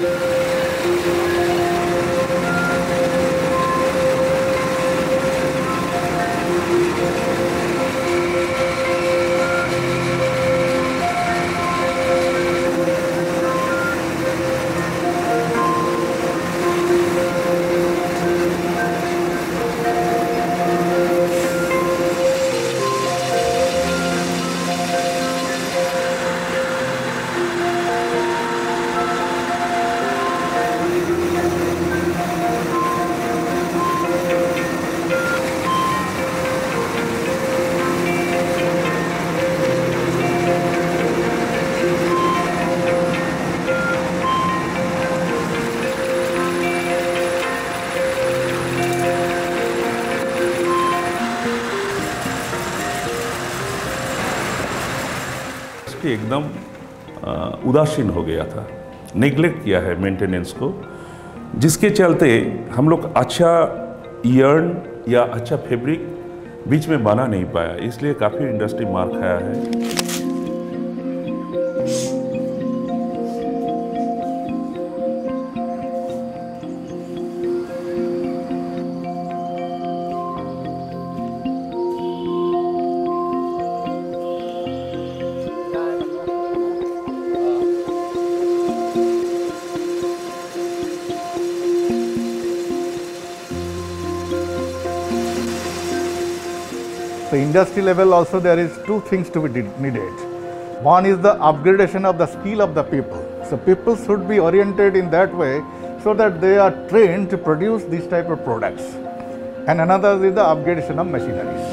एकदम उदासीन हो गया था, नेग्लेक्ट किया है मेंटेनेंस को, जिसके चलते हम लोग अच्छा यर्न या अच्छा फैब्रिक बीच में बना नहीं पाया, इसलिए काफ़ी इंडस्ट्री मार खाया है। The industry level also there is two things to be needed. One is the upgradation of the skill of the people. So people should be oriented in that way so that they are trained to produce these type of products. And another is the upgradation of machineries.